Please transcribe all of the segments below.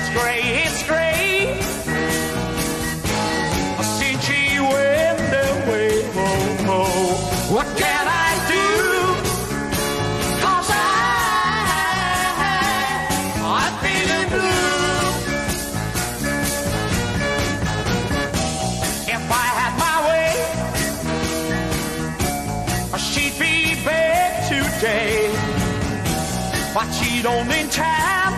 it's gray. Since she went away, oh, oh. What can I do? 'Cause I'm feeling blue. If I had my way, she'd be back today. But she don't in time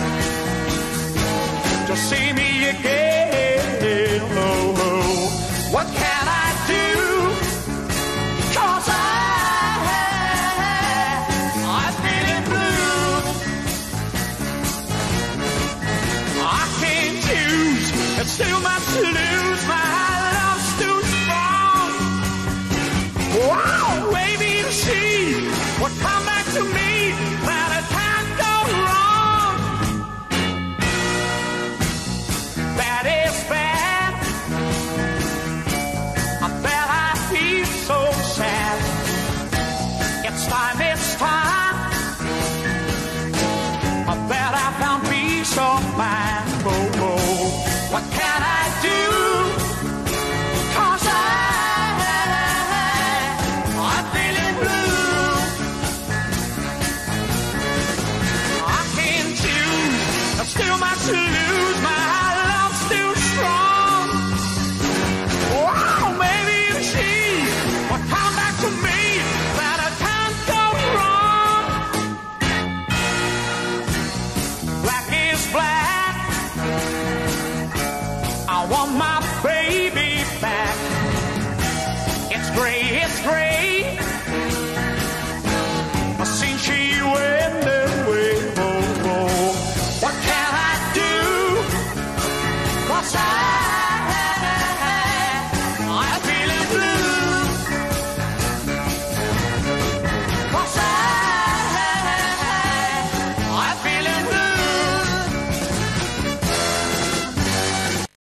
to see me again. Oh, oh. What can I do? 'Cause I'm feeling blue. I can't choose, it's too much to lose. My love's too strong. Wow, maybe if she would come back to me, that it can't go wrong. That is bad. I bet I feel so sad. It's time. I bet I found peace of mind. Oh, oh. What can I do? 'Cause I'm feeling blue. I can't choose, there's still much to lose. My love's still strong. Wow, maybe if she would come back to me, that I can't go wrong. Black is black. I want my baby